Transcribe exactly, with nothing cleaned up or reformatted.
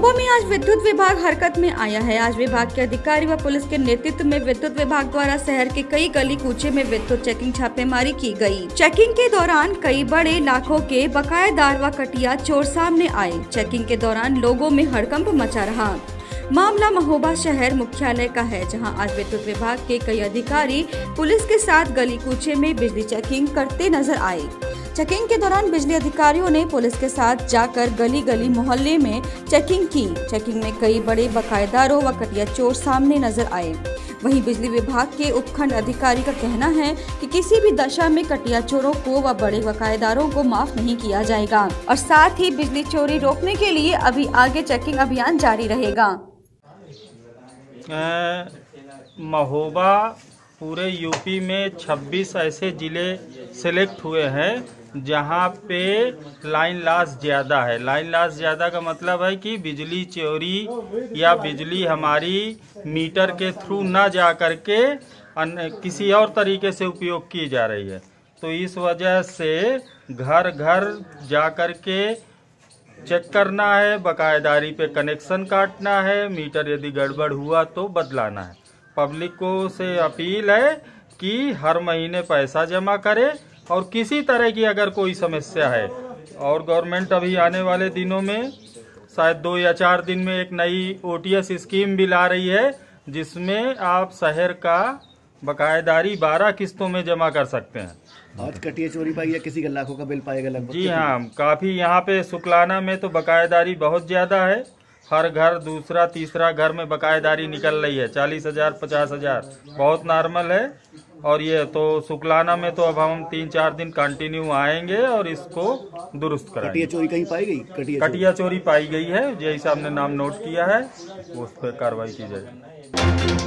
महोबा में आज विद्युत विभाग हरकत में आया है। आज विभाग के अधिकारी व पुलिस के नेतृत्व में विद्युत विभाग द्वारा शहर के कई गली कूचे में विद्युत चेकिंग छापेमारी की गई। चेकिंग के दौरान कई बड़े लाखों के बकायेदार व कटिया चोर सामने आए। चेकिंग के दौरान लोगों में हड़कंप मचा रहा। मामला महोबा शहर मुख्यालय का है, जहां आज विद्युत विभाग के कई अधिकारी पुलिस के साथ गली कूचे में बिजली चेकिंग करते नजर आए। चेकिंग के दौरान बिजली अधिकारियों ने पुलिस के साथ जाकर गली गली मोहल्ले में चेकिंग की। चेकिंग में कई बड़े बकायेदारों व कटिया चोर सामने नजर आए। वहीं बिजली विभाग के उपखंड अधिकारी का कहना है कि किसी भी दशा में कटिया चोरों को व बड़े बकायेदारों को माफ नहीं किया जाएगा और साथ ही बिजली चोरी रोकने के लिए अभी आगे चेकिंग अभियान जारी रहेगा। महोबा पूरे यूपी में छब्बीस ऐसे जिले सेलेक्ट हुए हैं जहां पे लाइन लॉस ज़्यादा है। लाइन लॉस ज़्यादा का मतलब है कि बिजली चोरी या बिजली हमारी मीटर के थ्रू ना जा करके किसी और तरीके से उपयोग की जा रही है। तो इस वजह से घर घर जा करके चेक करना है, बकायेदारी पे कनेक्शन काटना है, मीटर यदि गड़बड़ हुआ तो बदलाना है। पब्लिक को से अपील है कि हर महीने पैसा जमा करे और किसी तरह की अगर कोई समस्या है, और गवर्नमेंट अभी आने वाले दिनों में शायद दो या चार दिन में एक नई ओ टी एस स्कीम भी ला रही है, जिसमें आप शहर का बकायेदारी बारह किस्तों में जमा कर सकते हैं। आज कटिया चोरी पाई है, किसी का लाखों का बिल पाएगा लगभग। जी हाँ, काफी यहाँ पे शुक्लाना में तो बकायेदारी बहुत ज्यादा है। हर घर दूसरा तीसरा घर में बकायेदारी निकल रही है। चालीस हजार पचास हजार बहुत नॉर्मल है। और ये तो शुक्लाना में तो अब हम तीन चार दिन कंटिन्यू आएंगे और इसको दुरुस्त कराएंगे। कटिया चोरी कहीं पाई गई? कटिया कटिया चोरी पाई गई है, जैसे हमने नाम नोट किया है उस पर कार्रवाई की जाएगी।